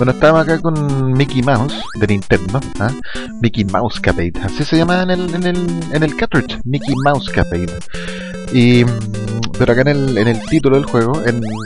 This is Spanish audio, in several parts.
Bueno, estamos acá con Mickey Mouse de Nintendo, ¿ah? Mickey Mouse Capade, así se llama en el cartridge, Mickey Mouse Capade. Y pero acá en el título del juego,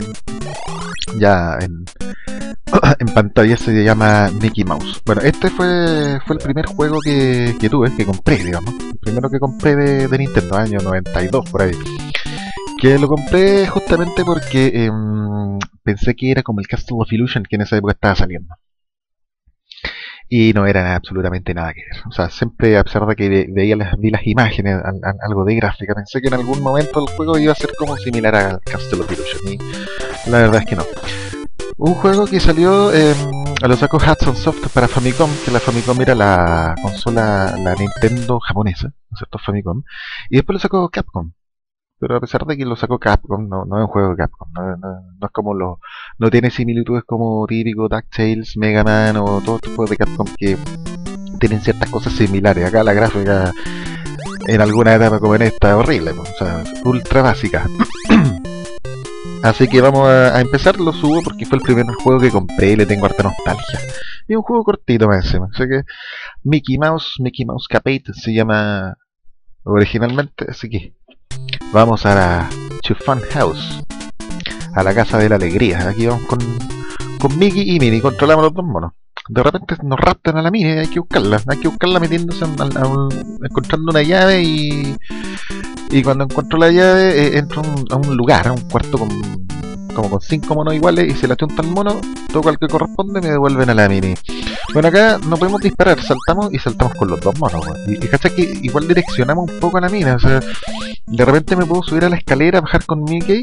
ya en pantalla se llama Mickey Mouse. Bueno, este fue el primer juego que tuve, que compré, digamos. El primero que compré de Nintendo, año 92 por ahí. Que lo compré justamente porque pensé que era como el Castle of Illusion que en esa época estaba saliendo. Y no era absolutamente nada que ver. O sea, siempre, a pesar de que vi las imágenes, algo de gráfica, pensé que en algún momento el juego iba a ser como similar al Castle of Illusion. Y la verdad es que no. Un juego que salió, lo sacó Hudson Soft para Famicom, que la Famicom era la consola, la Nintendo japonesa, ¿no es cierto? Famicom. Y después lo sacó Capcom. Pero a pesar de que lo sacó Capcom, no es un juego de Capcom, no es como no tiene similitudes como típico DuckTales, Mega Man o todos estos juegos de Capcom que tienen ciertas cosas similares. Acá la gráfica en alguna etapa como en esta es horrible, o sea, ultra básica. Así que vamos a empezar, lo subo porque fue el primer juego que compré y le tengo harta nostalgia. Y un juego cortito más encima, así que Mickey Mouse Capade se llama originalmente, así que vamos a la Fun House, a la casa de la alegría. Aquí vamos con Mickey y Minnie, controlamos los dos monos. De repente nos raptan a la Minnie, hay que buscarla metiéndose encontrando una llave y cuando encuentro la llave entro a un lugar, a un cuarto como con 5 monos iguales y se la chunta al mono, toco al que corresponde y me devuelven a la Minnie. Bueno, acá no podemos disparar, saltamos con los dos monos, y cacha que igual direccionamos un poco a la mina, o sea, de repente me puedo subir a la escalera, bajar con Mickey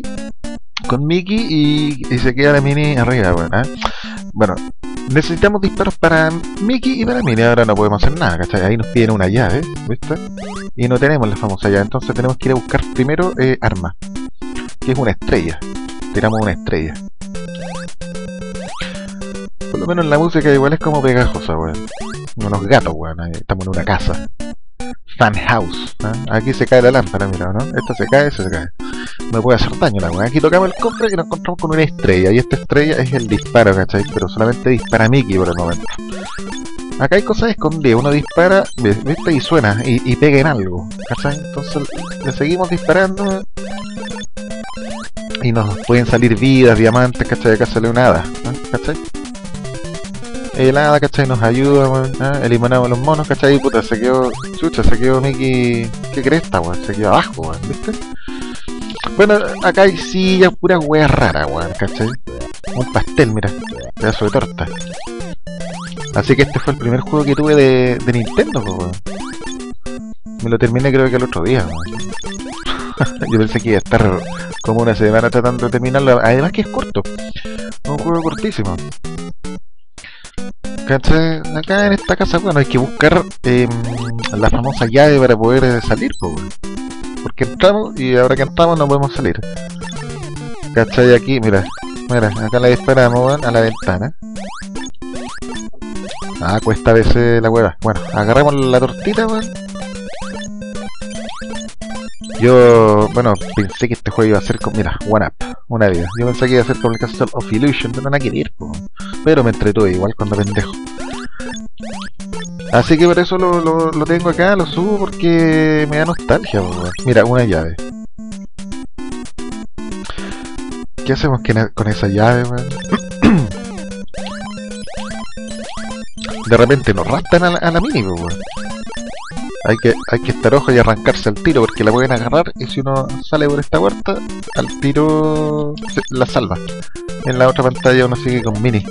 y se queda la Minnie arriba, bueno, necesitamos disparos para Mickey y para Minnie, ahora no podemos hacer nada, ¿cachai? Ahí nos piden una llave, ¿viste? Y no tenemos la famosa llave, entonces tenemos que ir a buscar primero arma, que es una estrella. Tiramos una estrella. Por lo menos la música igual es como pegajosa, weón. Unos gatos, weón. Estamos en una casa. Fun House, ¿eh? Aquí se cae la lámpara, mira, ¿no? Esta se cae. Me puede hacer daño la weón. Aquí tocamos el cofre y nos encontramos con una estrella. Y esta estrella es el disparo, ¿cachai? Pero solamente dispara Mickey por el momento. Acá hay cosas escondidas. Uno dispara, ¿viste? Y suena. Y pega en algo, ¿cachai? Entonces le seguimos disparando. Y nos pueden salir vidas, diamantes, ¿cachai? Acá sale una hada, ¿cachai? El hada, ¿cachai? Nos ayuda, eliminamos los monos, ¿cachai? Puta, se quedó Mickey, qué cresta, weón, se quedó abajo, weón, ¿viste? Bueno, acá hay sillas, puras weas raras, weón, ¿cachai? Un pastel, mira, pedazo de torta. Así que este fue el primer juego que tuve de Nintendo, weón. Me lo terminé creo que el otro día, weón. Yo pensé que iba a estar como una semana tratando de terminarlo, además que es corto, un juego cortísimo. ¿Cachai? Acá en esta casa, bueno, hay que buscar la famosa llave para poder salir, porque entramos y ahora que entramos no podemos salir. ¿Cachai? Aquí, mira, acá la disparamos, bueno, a la ventana. Cuesta a veces la hueva. Bueno, agarramos la tortita, bueno. Yo, bueno, pensé que este juego iba a ser como, mira, One Up, una vida. Yo pensé que iba a ser como el Castle of Illusion, pero no quería ir, pero me entretuve igual cuando pendejo. Así que por eso lo tengo acá, lo subo porque me da nostalgia, mira, una llave. ¿Qué hacemos con esa llave, weón? De repente nos raptan a la mini, weón. Hay que estar ojo y arrancarse al tiro porque la pueden agarrar y si uno sale por esta puerta, al tiro la salva. En la otra pantalla uno sigue con Mini.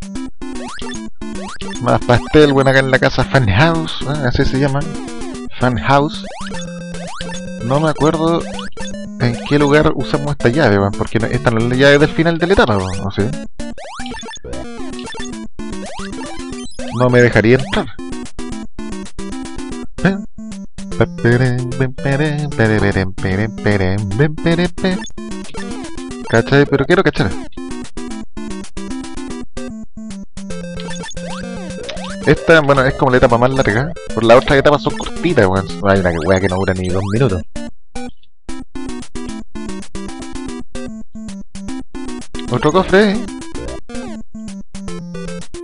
Más pastel, bueno, acá en la casa Fun House, así se llama. Fun House. No me acuerdo en qué lugar usamos esta llave, porque esta no es la llave del final de la etapa, ¿no? ¿Sí? No me dejaría entrar. ¿Cachai? Pero quiero cachar. Esta, bueno, es como la etapa más larga. Por las otras etapas son cortitas, weón. Hay una wea que no dura ni 2 minutos. Otro cofre,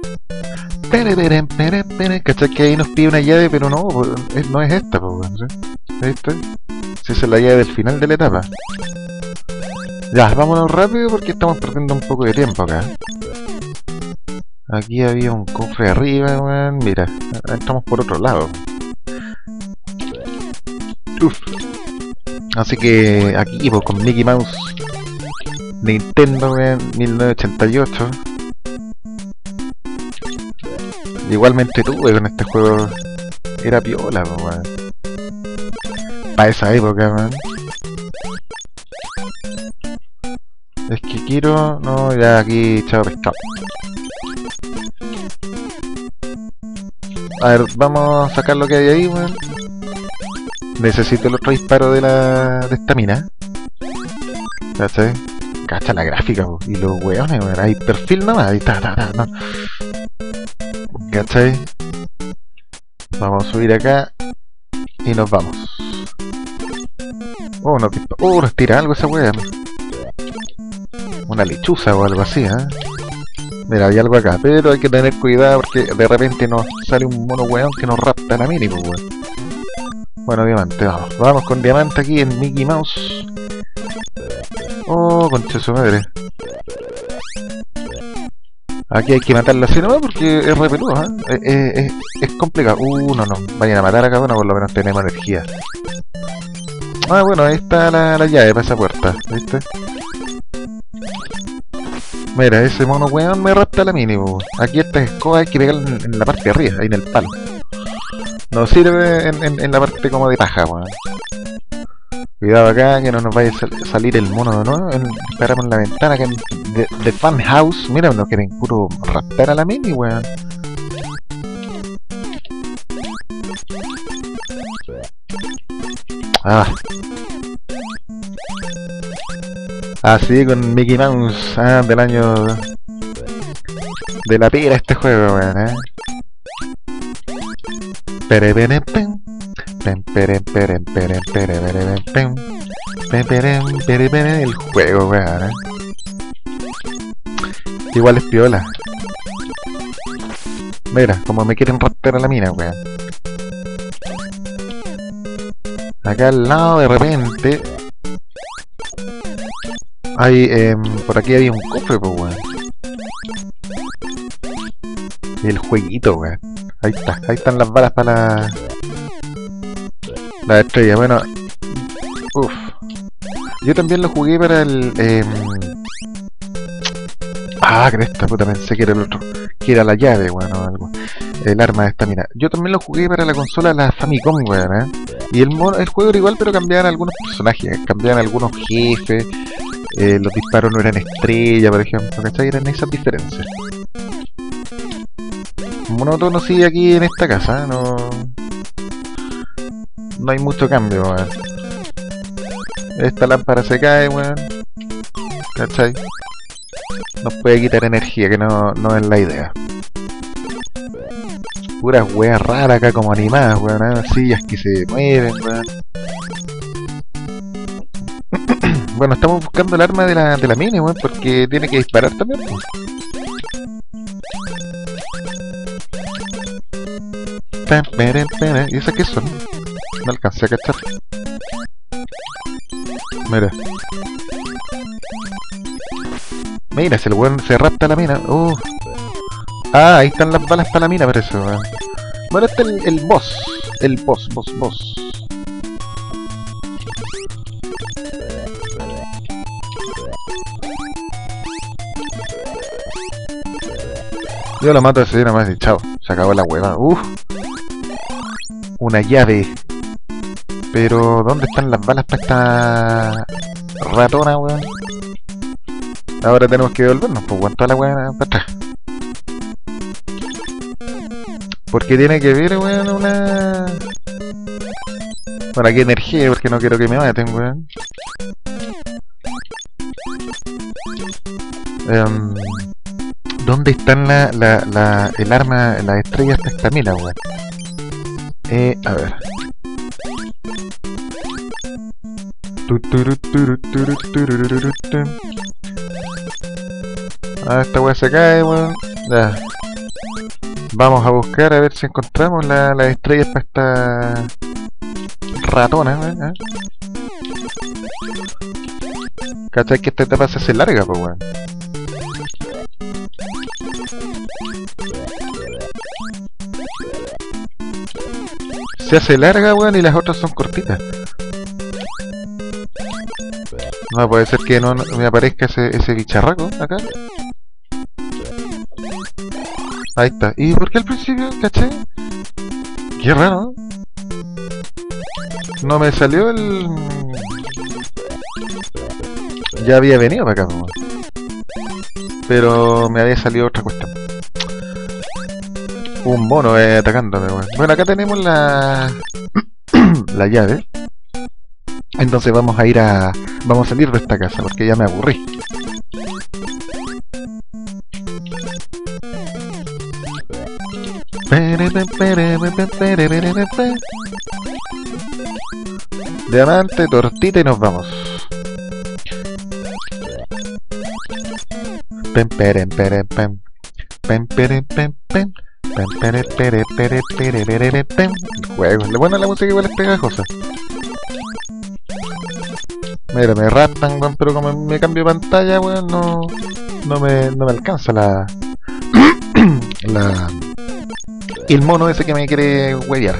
¿Cachai? Que ahí nos pide una llave, pero no, no es esta, pues, weón, ¿sí? ¿Viste? Si esa es la llave del final de la etapa. Ya, vámonos rápido porque estamos perdiendo un poco de tiempo acá. Aquí había un cofre arriba, weón. Mira, estamos por otro lado. Uf. Así que aquí, pues, con Mickey Mouse, Nintendo, weón, 1988. Igualmente tuve con este juego. Era piola, pues, weón. Para esa época, weón. Es que quiero... No, ya aquí, chao pescado. A ver, vamos a sacar lo que hay ahí, weón. Necesito el otro disparo de esta mina. ¿Cachai? Cacha la gráfica, po. Y los weones, weón. Hay perfil nomás. Ahí está, no. ¿Cachai? Vamos a subir acá. Y nos vamos. Oh, nos tira algo esa weón. Una lechuza o algo así, ¿eh? Mira, hay algo acá, pero hay que tener cuidado porque de repente nos sale un mono weón que nos rapta la mini, pues, weón. Bueno, diamante, vamos. Vamos con diamante aquí en Mickey Mouse. Oh, concha su madre. Aquí hay que matarla así nomás porque es re peludo, ¿eh? Es complicado. No. Vayan a matar acá, bueno, por lo menos tenemos energía. Ah, bueno, ahí está la llave para esa puerta, ¿viste? Mira, ese mono weón me rapta la mini, weón. Aquí esta escoba hay que pegarla en la parte de arriba, ahí en el palo. No sirve en la parte como de paja, weón. Cuidado acá que no nos vaya a salir el mono de nuevo. Esperamos en la ventana que de Fan House. Mira, nos quieren puro raptar a la mini, weón. Ah. Así con Mickey Mouse, del año de la pira este juego, weón, el juego, weón, Igual es piola. Mira, como me quieren raptar a la mina, weón. Acá al lado de repente hay, por aquí había un cofre, pues, weón. Y el jueguito, weón. Ahí está, ahí están las balas para la estrella. Bueno, uff. Yo también lo jugué para el... cresta, puta, pensé que era el otro. Que era la llave, weón, o algo. El arma de estamina. Yo también lo jugué para la consola, la Famicom, weón, Y el juego era igual, pero cambiaban algunos personajes, cambiaban algunos jefes. Los disparos no eran estrella, por ejemplo, ¿cachai? Eran esas diferencias. Monótono sí aquí en esta casa, no hay mucho cambio, weón. Esta lámpara se cae, weón. ¿Cachai? Nos puede quitar energía, que no es la idea. Puras weas raras acá como animadas, weón. Sillas que se mueven, weón. Bueno, estamos buscando el arma de la mini, weón, porque tiene que disparar también, weón. ¿Y esas qué son? No alcancé a cachar. Mira. Mira, si el weón se rapta la mina. Ahí están las balas para la mina, parece, weón. Bueno, este es el boss. El boss. Yo lo mato así nomás y chao. Se acabó la hueva. Una llave. Pero, ¿dónde están las balas para esta ratona, weón? Ahora tenemos que devolvernos, pues, weón, toda la weá para atrás. Porque tiene que ver, weón, una... Bueno, aquí energía, porque no quiero que me maten, weón. ¿Dónde están el arma, las estrellas de esta mina, weón? A ver. Esta weá se cae, weón. Ya. Vamos a buscar a ver si encontramos las estrellas para esta ratona, ¿eh? ¿Cachai que esta etapa se hace larga, pues weón? Se hace larga, weón, y las otras son cortitas. No puede ser que no me aparezca ese bicharraco acá. Ahí está. ¿Y por qué al principio, caché? Qué raro. No me salió el... Ya había venido para acá, weón. Pero me había salido otra cuestión. Un mono atacándome, weón. Bueno, acá tenemos la... la llave. Entonces vamos a ir a... Vamos a salir de esta casa porque ya me aburrí. Diamante, tortita y nos vamos. Pem pem pem pem pem pem pem pem pem. El juego, bueno, la música igual es pegajosa. Mira, me raptan, weón, pero como me cambio de pantalla, weón, no me alcanza la el mono ese que me quiere huevear.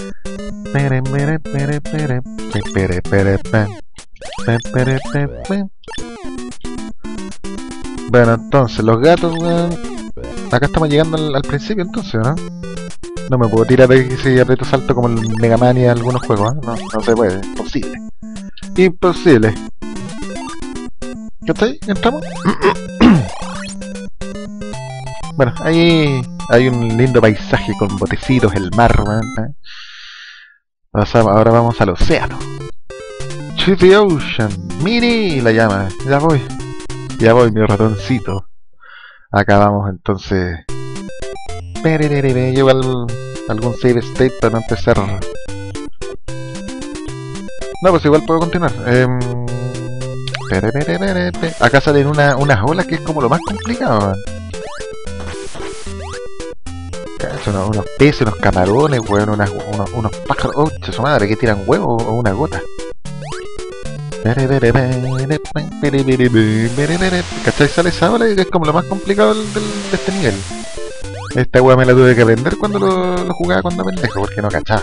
Bueno, entonces, los gatos, weón. Acá estamos llegando al principio, entonces, ¿no? No me puedo tirar de que si aprieto salto como el Mega Man y algunos juegos, ¿eh? No se puede, imposible. Imposible. ¿Qué está ahí? ¿Entramos? Bueno, ahí hay un lindo paisaje con botecitos, el mar, ¿eh? Ahora vamos al océano. To the ocean. Miri, la llama. Ya voy, mi ratoncito. Acá vamos entonces. Llevo algún save state para no empezar. No, pues igual puedo continuar. Acá salen unas olas que es como lo más complicado. Unos peces, unos camarones, weón, unos pájaros. Oh, su madre, que tiran huevos o una gota. ¿Cachai? Sale esa ola y es como lo más complicado de este nivel. Esta weá me la tuve que aprender cuando lo jugaba cuando pendejo, porque no cachaba.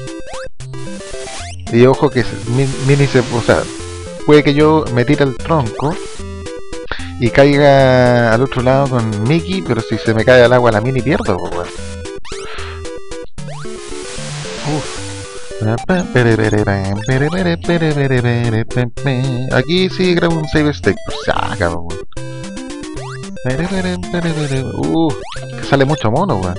Y ojo que Mini se... O sea, puede que yo me tire al tronco y caiga al otro lado con Mickey, pero si se me cae al agua la Mini pierdo, pues weón. Aquí sí grabo un save state, pues saca, weón. Que sale mucho mono, weón.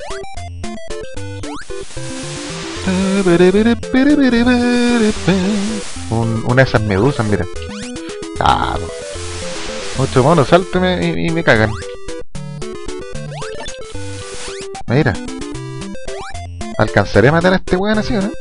Una de esas medusas, mira. Ah, mucho mono, sálteme y me cagan. Mira. ¿Alcanzaré a matar a este weón así o no?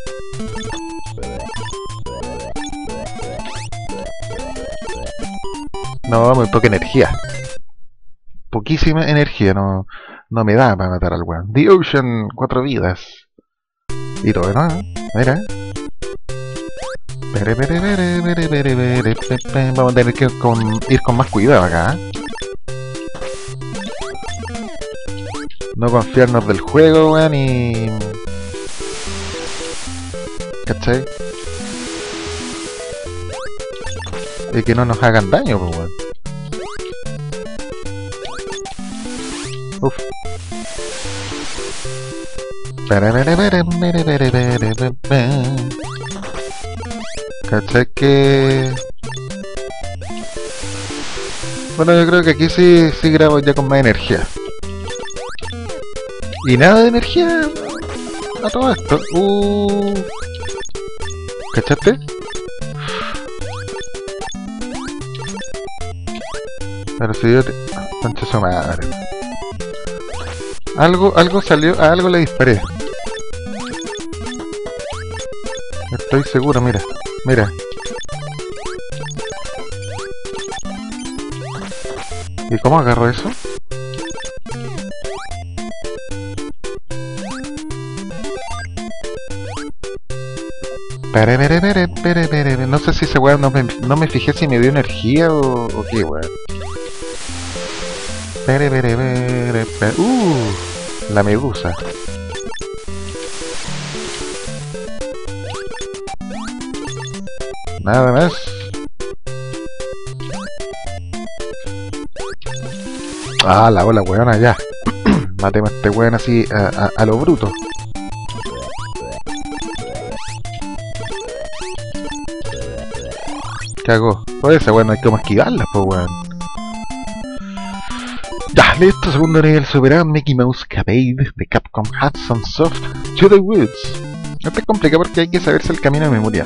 No, muy poca energía. Poquísima energía, no me da para matar al weón. The Ocean, 4 vidas. Y todo, ¿no? Mira. Vamos a tener que ir con más cuidado acá. No confiarnos del juego, weón, y... ¿Cachai? Y que no nos hagan daño, pues, weón. Uf. ¿Cachai que...? Bueno, yo creo que aquí sí grabo ya con más energía. Y nada de energía a todo esto. ¿Cachaste? Pero si yo te... Concha su madre. Algo salió, a algo le disparé. Estoy seguro, mira. ¿Y cómo agarro eso? Pere. No sé si ese weón no me fijé si me dio energía o qué weón. Pere. La medusa. Nada más. Ah, la ola weona ya. Matemos a este weón así a lo bruto. Cagó. Pues ese weón no hay como esquivarla, pues weón. Ya, listo, segundo nivel superado. Mickey Mouse Capade de Capcom Hudson Soft to the Woods. Esto es complicado porque hay que saberse el camino de memoria.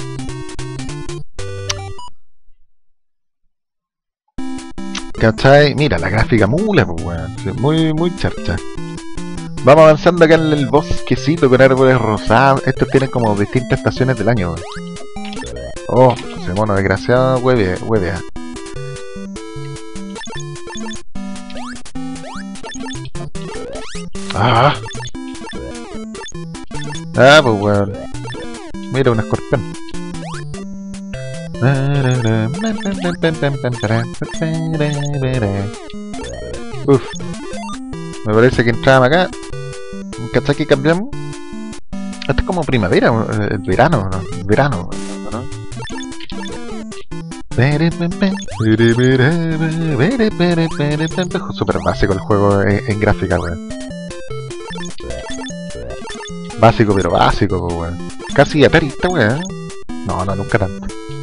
¿Cachai? Mira, la gráfica mula, pues weón. Muy charcha. Vamos avanzando acá en el bosquecito con árboles rosados. Estos tienen como distintas estaciones del año, weón. Oh, ese mono desgraciado huevea. Ah, pues weón. Mira, un escorpión. Uf. Me parece que entramos acá. ¿Cachai que cambiamos? Esto es como primavera, el verano, ¿no? El verano, ¿no? Super básico el juego en gráfica, weón. Básico, pero básico, weón. Casi Atari esta weón. No, nunca tanto.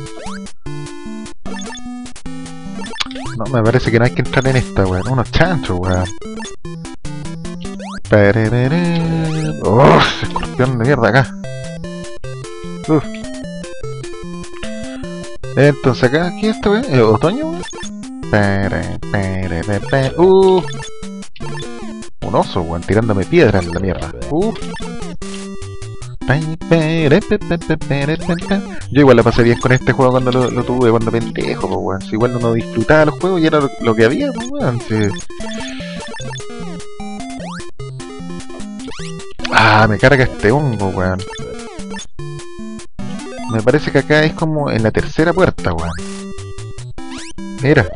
No, me parece que no hay que entrar en esta, weón. Unos chanchos, weón. Oh, escorpión de mierda acá. Uf. Entonces acá, ¿qué es esto, weón? ¿Otoño, weón? Un oso, weón, tirándome piedras en la mierda. Yo igual la pasé bien con este juego cuando lo tuve, cuando pendejo, pues, weón. Si igual no disfrutaba los juegos y era lo que había, pues, weón. Sí. Ah, me carga este hongo, weón. Me parece que acá es como en la tercera puerta, weón. Mira.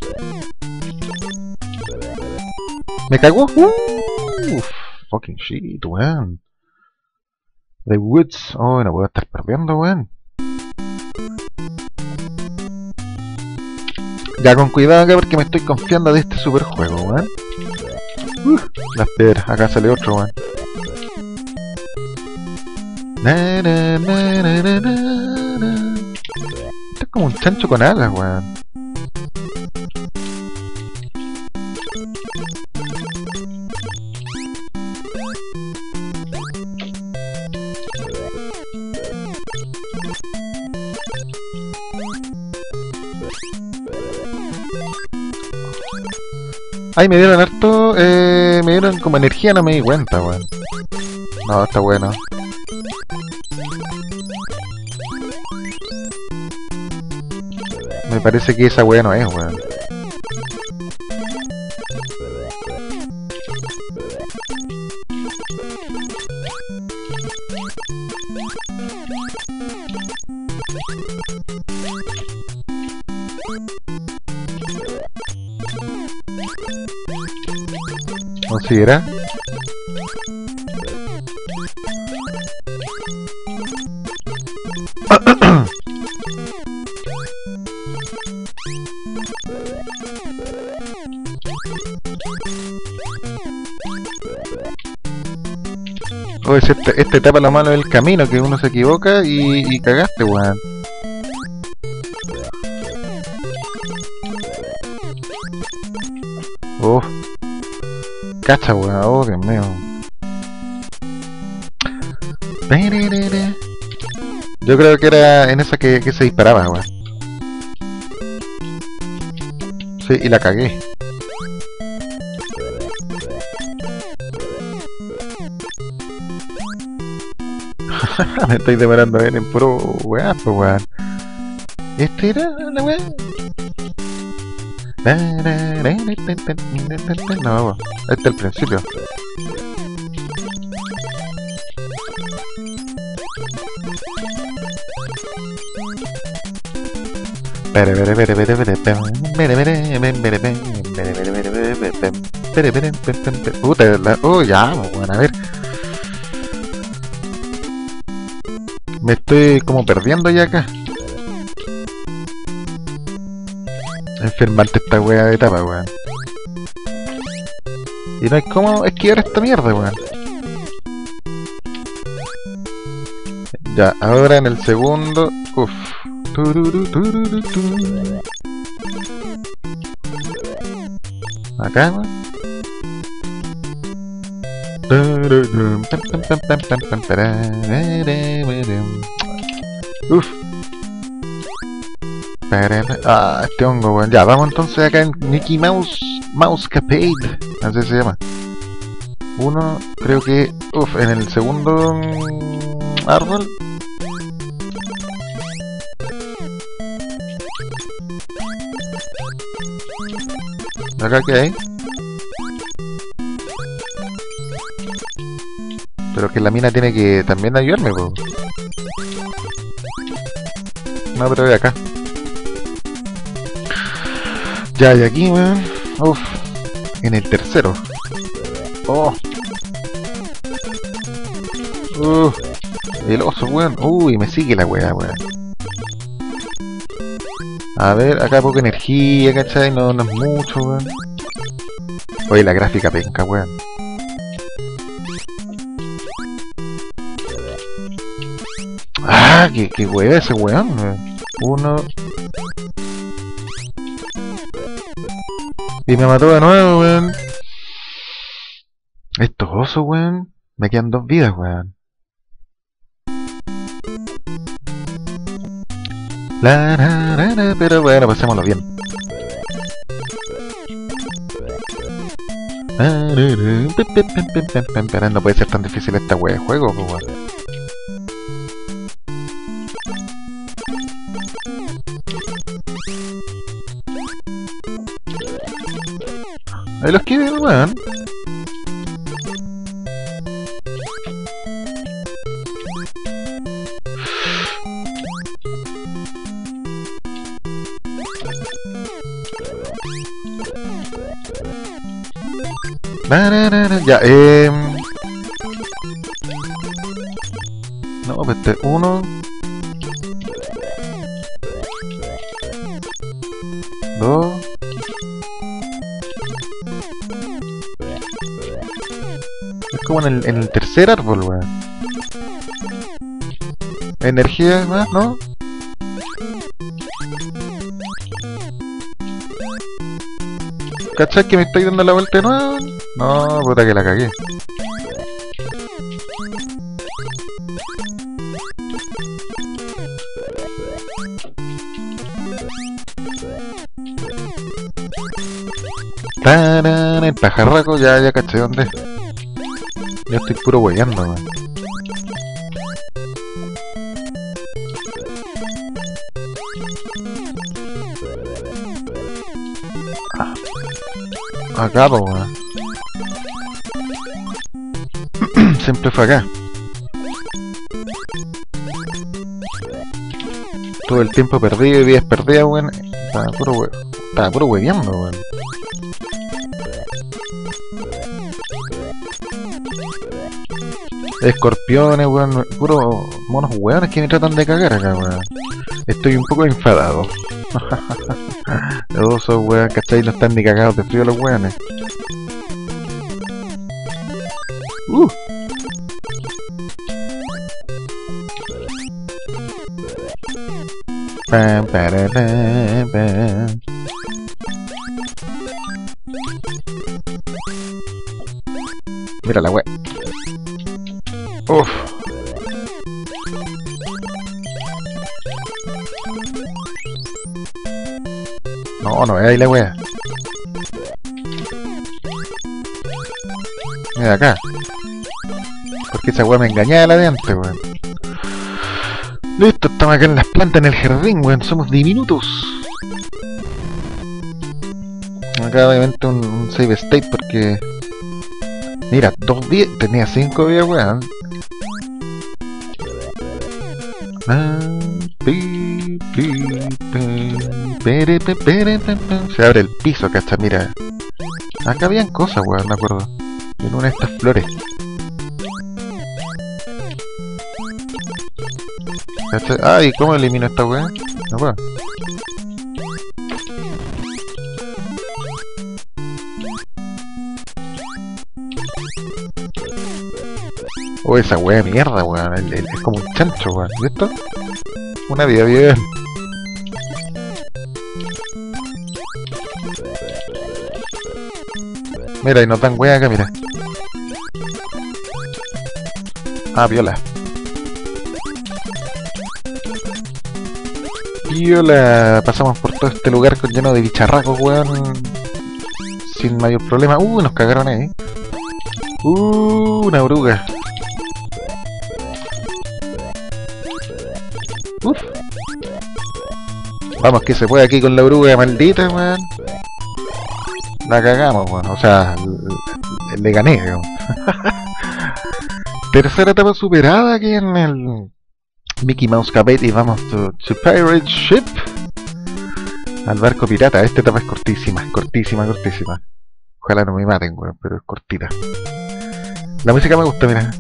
Me cagó. Fucking shit, weón. The Woods. Oh, no puedo estar perdiendo, weón. Ya, con cuidado acá porque me estoy confiando de este super juego, weón. Las piedras. Acá sale otro, weón. Esto es como un chancho con alas, weón. Ay, me dieron harto, me dieron como energía, no me di cuenta, weón. No, está bueno. Me parece que esa weá no es, weón. ¿O si era? O es este tapa lo malo del camino, que uno se equivoca y cagaste, weón. Oh. Cacha, weón. Oh, Dios mío. Yo creo que era en esa que se disparaba, weón. Sí, y la cagué. Me estoy demorando en puro weá, pues weón. ¿Este era la weá? No, este es el principio. Puta, oh, ya, bueno, a ver. Me estoy como perdiendo ya acá. Enfermante esta wea de etapa, weón. Y no hay como esquivar esta mierda, weón. Ya, ahora en el segundo. Uff. Acá, weón. Uff. Ah, este hongo, weón. Ya, vamos entonces acá en Mickey Mousecapade. Así se llama. Uno, creo que. Uff, en el segundo árbol. ¿Acá qué hay? Pero que la mina tiene que también ayudarme, po. No, pero de acá. Ya, y aquí, weón. Uff. En el tercero. Oh. El oso, weón. Uy, me sigue la weá, weón. A ver, acá poca energía, ¿cachai? No, no es mucho, weón. Oye, la gráfica penca, weón. Ah, qué weón ese weón, weón. Uno. Y me mató de nuevo, weón. Estos osos, weón. Me quedan 2 vidas, weón. Pero bueno, pasémoslo bien. No puede ser tan difícil esta wea de juego, pues, weón. Ahí los quieren, weón. Ya, no, pues este, uno. Dos. Es como en el tercer árbol, weón. Energía más, ¿no? ¿Cachai que me estoy dando la vuelta de nuevo? No, puta que la cagué. ¡Tarán! El pajarraco, ya caché dónde es. Ya estoy puro hueveando, weón. Acá, po, weón. Siempre fue acá. Todo el tiempo perdido y vidas perdidas, weón. Estaba puro hueveando, weón. Escorpiones, weón. Puro monos weones que me tratan de cagar acá, weón. Estoy un poco enfadado. Los osos, weón, ¿cachai? No están ni cagados de frío los weones. Pam, para, pam, pam. Mira la wea. Uff. No es ahí la wea. Mira acá. Porque esa wea me engañaba la de antes, weón. Listo, estamos acá en las plantas en el jardín, weón. Somos diminutos. Acá obviamente un save state porque... Mira, 2 días, tenía 5 días, weón. Se abre el piso, cacha, mira. Acá habían cosas, weón, me acuerdo. En una de estas flores. ¿Cacha? Ay, ¿cómo elimino esta weón? No puedo. Oh, esa wea de mierda, weón. Es como un chancho, weón. ¿Y esto? Una vida bien. Mira, y nos dan wea acá, mira. Ah, viola. Viola. Pasamos por todo este lugar lleno de bicharracos, weón. Sin mayor problema. Nos cagaron ahí. Una oruga. Uf. Vamos, que se puede aquí con la oruga maldita, weón. La cagamos, weón. O sea, le gané, digamos. Tercera etapa superada aquí en el Mickey Mouse Capade y vamos to Pirate Ship. Al barco pirata. Esta etapa es cortísima, cortísima. Ojalá no me maten, weón, pero es cortita. La música me gusta, mira.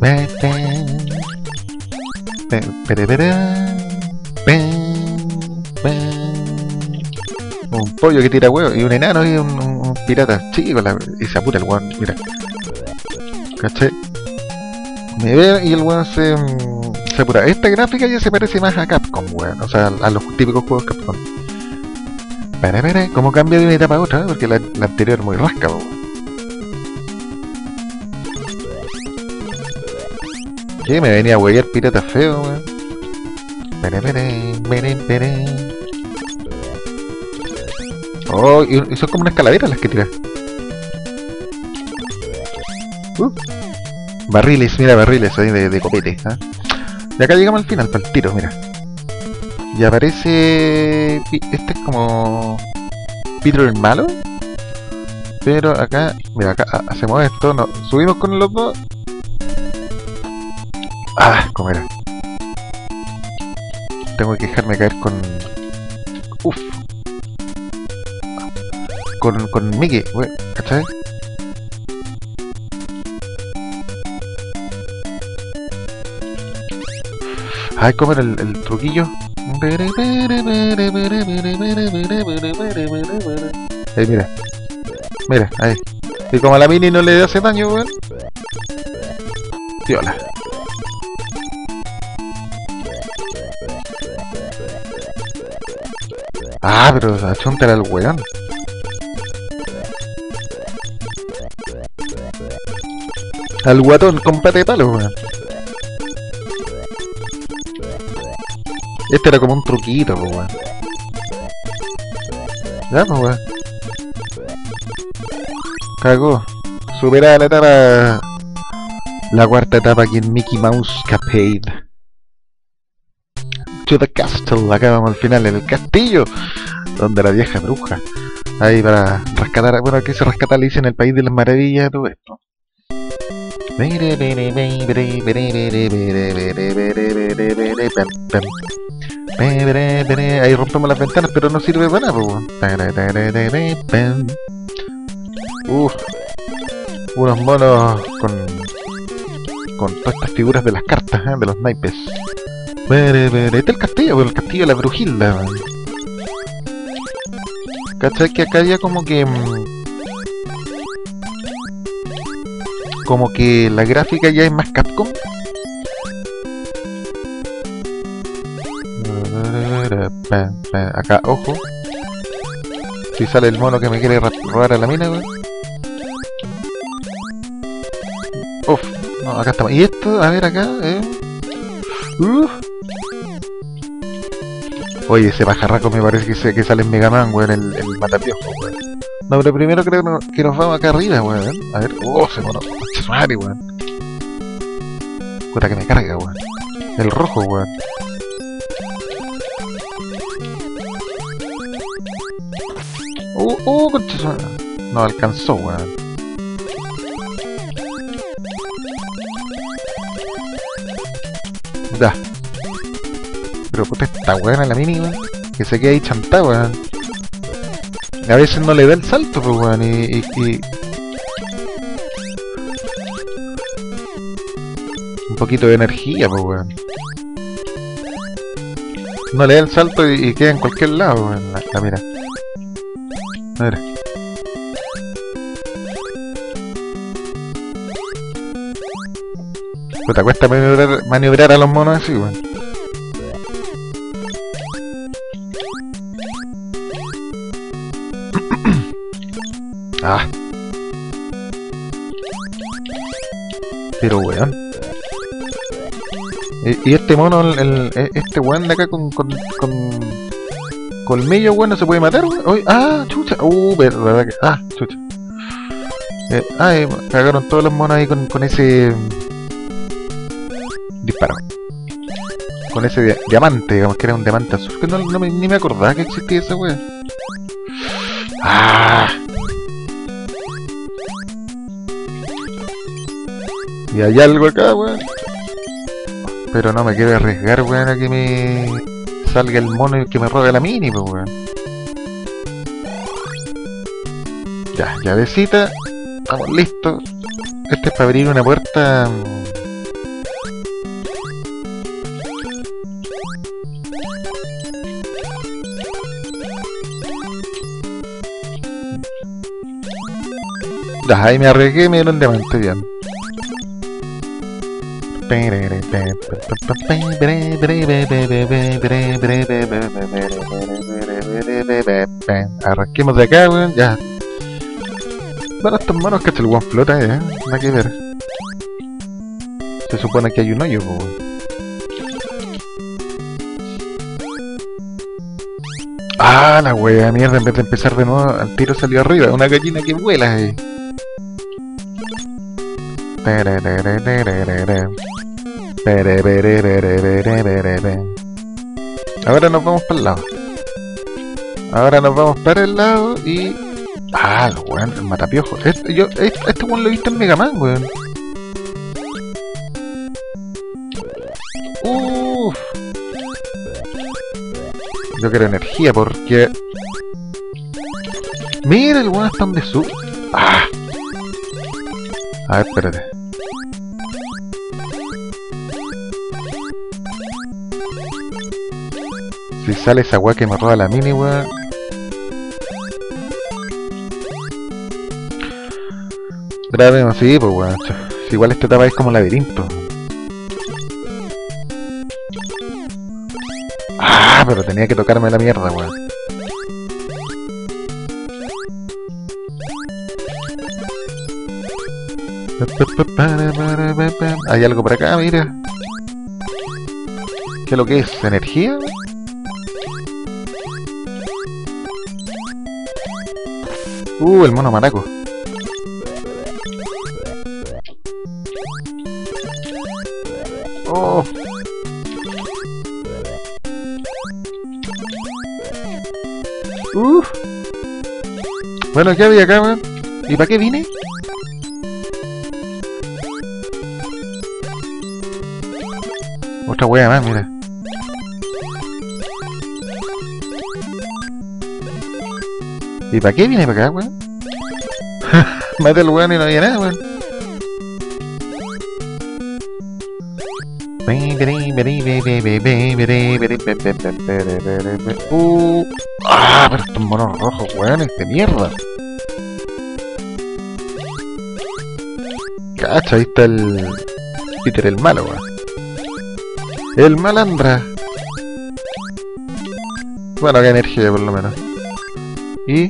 Un pollo que tira huevo y un enano y un pirata chico y se apura el weón, mira. ¿Cachai? Me ve y el weón se apura. Esta gráfica ya se parece más a Capcom, weón. O sea, a los típicos juegos Capcom. ¿Cómo cambia de una etapa a otra? Porque la anterior es muy rasca, weón. ¿Qué? Me venía a huevear pirata feo, weón. Oh, y son como unas calaveras las que tiras. Barriles, mira, barriles ahí de copete, ¿eh? Y acá llegamos al final, para el tiro, mira. Y aparece... Este es como... Peter el malo. Pero acá... Mira, acá hacemos esto, no, subimos con los dos. Ah, ¿cómo era? Tengo que dejarme caer con... Uf. Con Mickey, wey, ¿cachai? Ay, ¿cómo era el truquillo? Ahí, mira. Mira, ahí. Y como a la mini no le hace daño, weón. Viola. Ah, pero achúntale al weón. Al guatón con pata de palo, weón. Este era como un truquito, weón. Ya, pues, weón. Cagó. Superada la etapa. La cuarta etapa aquí en Mickey Mouse Capade. To the castle. Acá vamos al final, en el castillo. Donde la vieja bruja. Ahí para rescatar. Bueno, aquí se rescata Alicia en el País de las Maravillas, todo esto. Ahí rompemos las ventanas, pero no sirve para nada. Unos monos con todas estas figuras de las cartas, de los naipes. Este es el castillo, el castillo de la Brujilda. ¿Cachai? Que acá había como que la gráfica ya es más Capcom. Acá, ojo. Si sale el mono que me quiere robar a la mina, weón. Uf, no, acá estamos. Y esto, a ver acá, Oye, ese pajarraco me parece que sale en Mega Man, weón, el matapiojo, weón. No, pero primero creo que nos vamos acá arriba, weón. A ver, ese mono, madre, weón. Puta que me carga, weón. El rojo, weón. Concha, no alcanzó, weón. Ya. Pero puta, esta weón a la mini, weón, que se queda ahí chantado, weón. A veces no le da el salto, pues, weón, y un poquito de energía, pues, weón. No le da el salto y queda en cualquier lado, weón. La mira. Mira. Puta, cuesta maniobrar a los monos así, weón. Ah. Pero weón. Y este mono, este weón de acá con colmillo, weón, no se puede matar, weón. Uy, ah, chucha. Verdad que. Ah, chucha. Cagaron todos los monos ahí con ese disparo. Con ese diamante, digamos que era un diamante azul, que ni me acordaba que existía esa weón. Ah. Y hay algo acá, weón. Pero no me quiero arriesgar, weón, a que me salga el mono y que me robe la mini, pues, weón. Ya, llavecita. Estamos listos. Este es para abrir una puerta. Ya, ahí me arriesgué y me dieron diamante, bien. Arranquemos de acá, weón, ya. Bueno, estos monos que el weón flota, nada que ver. Se supone que hay un hoyo, weón. Ah, la wea mierda, en vez de empezar de nuevo, al tiro salió arriba, una gallina que vuela ahí. Ahora nos vamos para el lado. Ahora nos vamos para el lado y... Ah, weón, el matapiojo. Este weón lo he visto en Mega Man, weón. Uff. Yo quiero energía porque... Mira, el weón está donde sube. Ah. A ver, espérate. Si sale esa weá que me roba la mini, weón. Grabemos, sí, pues weón. Si igual esta etapa es como laberinto. Ah, pero tenía que tocarme la mierda, weón. Hay algo por acá, mira. ¿Qué es lo que es? ¿Energía? El mono maraco. Oh. Bueno, ¿qué había acá, weón? ¿Y para qué vine? Otra wea más, mira. ¿Y para qué vine para acá, weón? Mate al weón y no había nada, weón. Pero estos monos rojos, weones de mierda. Cacha, ahí está el Peter el malo, weón. El malandra. Bueno, que energía por lo menos. Y...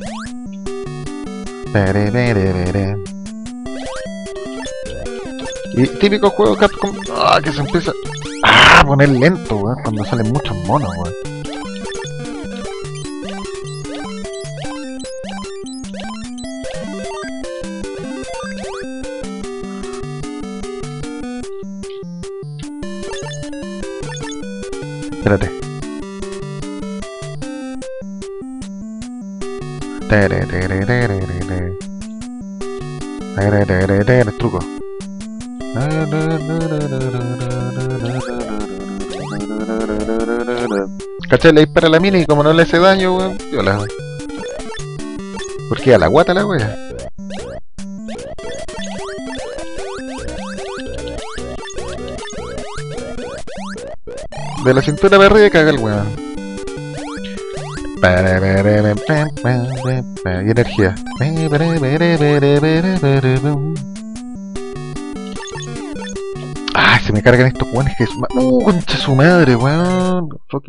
Y típico juego Capcom, que se empieza a poner lento, weón, cuando salen muchos monos, weón. Espérate. Truco. ¿Cachai? Le dispara a la mina y como no le hace daño, weón, viola. Porque a la guata la wea. De la cintura para arriba caga el weón. Y energía. Ah, se me cargan estos weones que es... concha su madre, weón.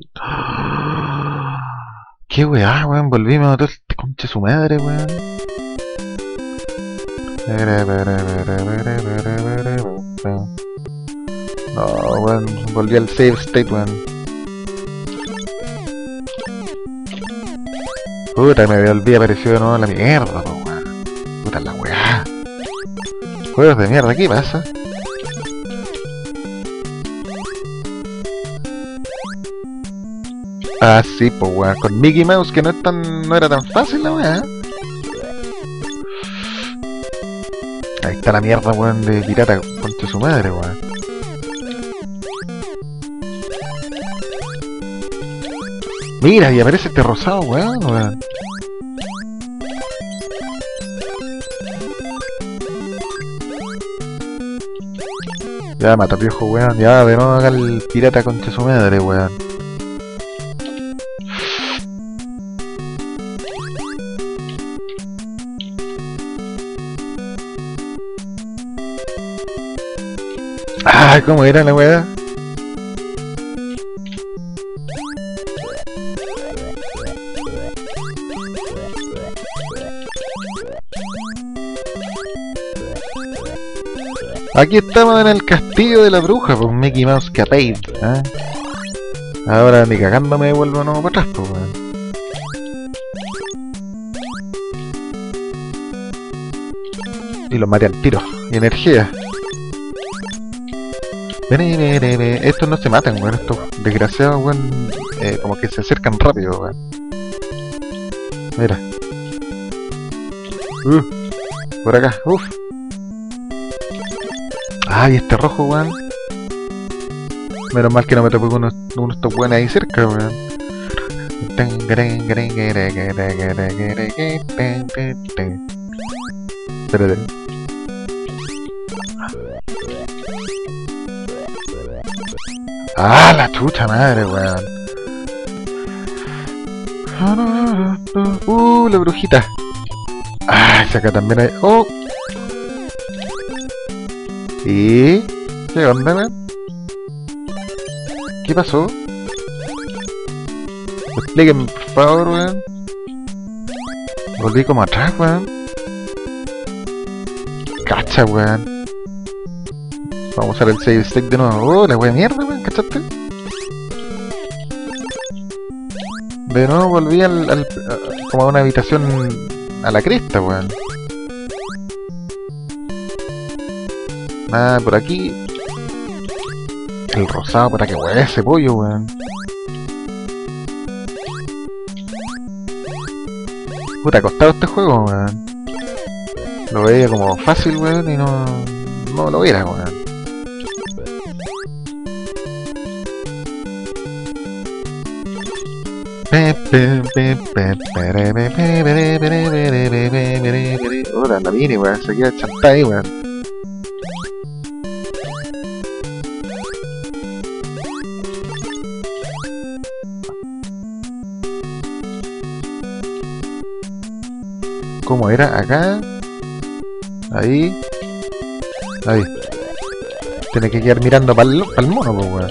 Qué weá, weón. Volvimos a todo este concha su madre, weón. No, weón. Volví al save state, weón. Puta, me volví aparecido de nuevo la mierda, weón. Puta la weá. Juegos de mierda, ¿qué pasa? Ah, sí, pues weón, con Mickey Mouse que no era tan fácil la weá. Ahí está la mierda, weón, de pirata contra su madre, weón. Mira, y aparece este rosado, weón. Ya, mata viejo, weón. Ya, de nuevo acá el pirata contra su madre, weón. Ah, ¿cómo era la weá? Aquí estamos en el castillo de la bruja, pues Mickey Mouse Capade, ¿eh? Ahora ni cagando me devuelvo nuevo para atrás, pues weón. Y los maté al tiro. Y energía. Estos no se matan, weón. Estos desgraciados, weón. Como que se acercan rápido, weón. Mira. Por acá, Ay, este rojo, weón. Menos mal que no me topé con uno de estos weones ahí cerca, weón. Espérate. Ah, la chucha madre, weón. La brujita. Ah, esa acá también hay. Oh. ¿Y qué onda, weón? ¿Qué pasó? Explíquenme, por favor, weón. Volví como atrás, weón. Cacha, weón. Vamos a usar el save state de nuevo. Oh, la wea mierda, weón, ¿cachaste? De nuevo volví como a una habitación a la cresta, weón. Ah, por aquí. El rosado, para que weón ese pollo, weón. Puta, costado este juego, weón. Lo veía como fácil, weón, y no lo era, weón. Hola, la mini, weón, se queda chantada ahí, weón. ¿Cómo era? Acá. Ahí. Ahí. Tiene que quedar mirando para el mono, pues, weón.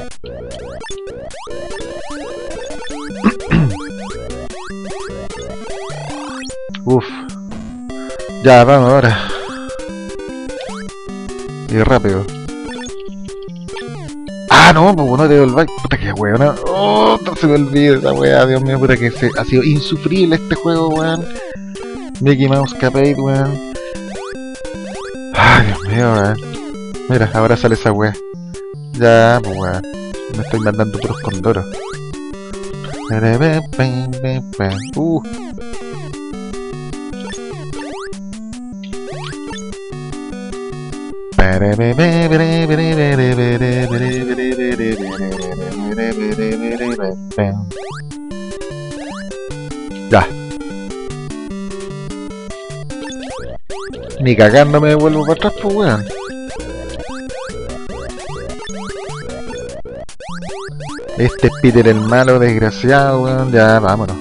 Uf. Ya, vamos ahora. Y rápido. Ah, no, pues no te devolváis. Puta que weón. Oh, no se me olvida esa weá. Dios mío, puta que ha sido insufrible este juego, weón. Mickey Mouse Capade, weón. Ay, Dios mío, weón. Mira, ahora sale esa weá. Ya, pues weón. Me estoy mandando puros condoros. Ya. Ni cagando me devuelvo para atrás, pues weón. Este es Peter el malo, desgraciado, weón. Ya, vámonos.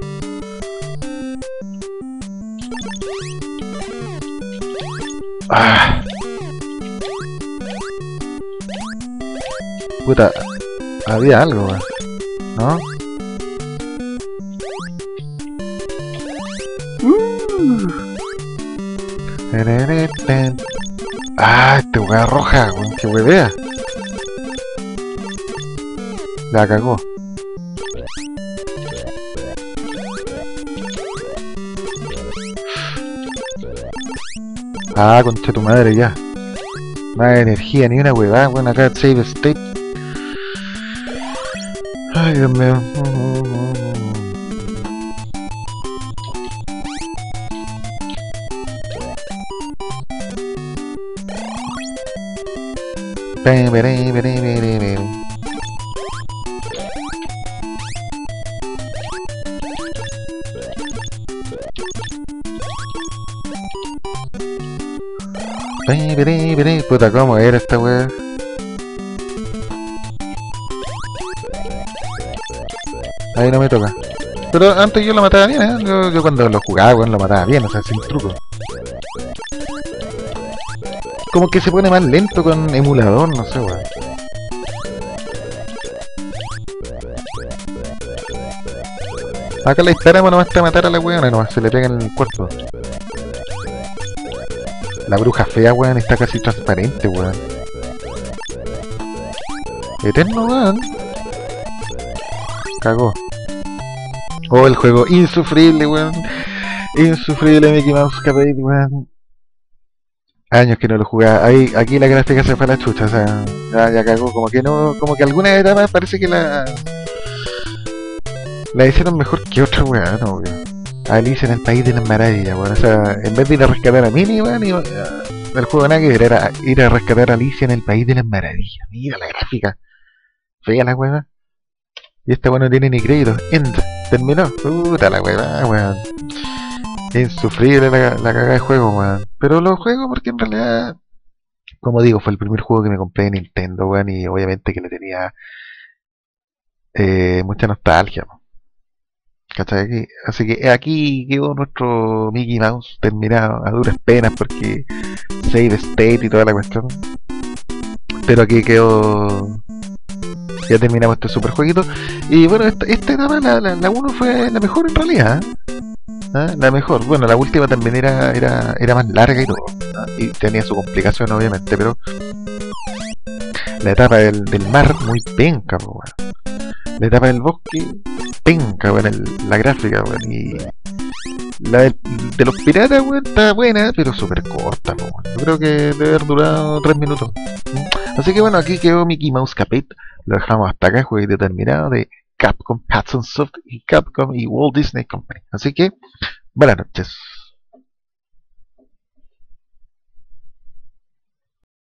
Ah. Puta, había algo, weón. ¿No? Ah, este weá roja, weón, que huevea. La cagó. Ah, concha tu madre ya. Más energía, ni una huevada, weón, acá save state. Ay, Dios mío. Puta, ¿cómo era esta weá? Ahí no me toca. Pero antes yo lo mataba bien, ¿eh? Yo cuando lo jugaba, weón, lo mataba bien, o sea, sin truco. Como que se pone más lento con emulador, no sé, weón. Acá la disparamos nomás hasta matar a la weona, nomás se le pega en el cuerpo. La bruja fea, weón, está casi transparente, weón. Eterno, weón. Cagó. Oh, el juego insufrible, weón. Insufrible Mickey Mouse Capade, weón. Años que no lo jugaba. Ahí, aquí la gráfica se fue a la chucha, o sea, ya cagó. Como que no, como que algunas etapas parece que la hicieron mejor que otra, weón, no, weón. Alicia en el País de las Maravillas, weón. O sea, en vez de ir a rescatar a Minnie, weón, el juego nada que ver, era ir a rescatar a Alicia en el País de las Maravillas. Mira la gráfica. Fea la weón. Y esta weón no tiene ni crédito. End. Terminó. Puta la weón. Insufrible la cagada de juego, weón. Pero lo juego porque en realidad, como digo, fue el primer juego que me compré en Nintendo, weón. Y obviamente que le tenía mucha nostalgia, weón. ¿Cachai? Así que aquí quedó nuestro Mickey Mouse terminado a duras penas porque save state y toda la cuestión. Pero aquí quedó. Ya terminamos este super jueguito. Y bueno, esta etapa, la 1 fue la mejor en realidad. ¿Ah? La mejor. Bueno, la última también era más larga y todo. ¿Ah? Y tenía su complicación, obviamente. Pero la etapa del mar, muy penca, weón. La etapa del bosque, penca, weón, la gráfica, weón. Y la de los piratas, weón, está buena, pero súper corta, weón. Yo creo que debe haber durado 3 minutos. Así que bueno, aquí quedó Mickey Mouse Capade. Lo dejamos hasta acá, juego determinado de Capcom, Hudson Soft y Capcom y Walt Disney Company. Así que, buenas noches.